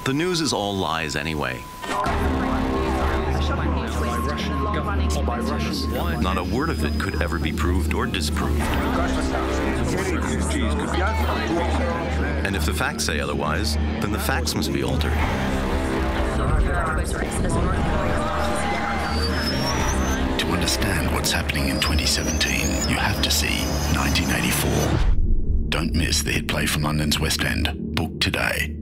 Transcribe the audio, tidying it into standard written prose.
The news is all lies anyway. Not a word of it could ever be proved or disproved. And if the facts say otherwise, then the facts must be altered. To understand what's happening in 2017, you have to see 1984. Don't miss the hit play from London's West End. Book today.